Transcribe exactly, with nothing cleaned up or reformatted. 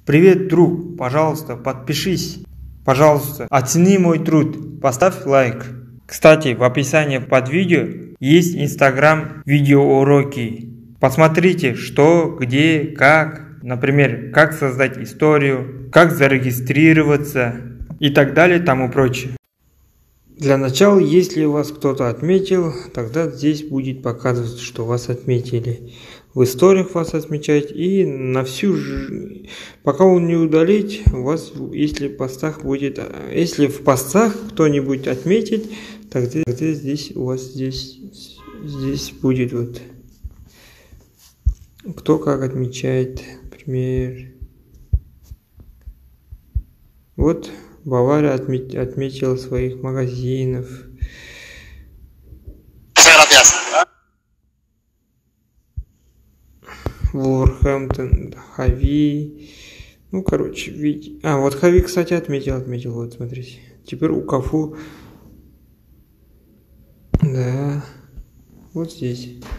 Привет, друг, пожалуйста, подпишись. Пожалуйста, оцени мой труд, поставь лайк. Кстати, в описании под видео есть Инстаграм видеоуроки. Посмотрите, что, где, как. Например, как создать историю, как зарегистрироваться и так далее, тому прочее. Для начала, если вас кто-то отметил, тогда здесь будет показывать, что вас отметили. В историях вас отмечать и на всю ж... Пока он не удалить, у вас, если в постах будет, если в постах кто-нибудь отметит, тогда, тогда здесь у вас здесь, здесь будет вот, кто как отмечает, например, вот Бавария отмет... отметила своих магазинов. Вулверхэмптон, Хави, ну короче, видите, а вот Хави, кстати, отметил, отметил, вот смотрите, теперь у Кафу, да, вот здесь.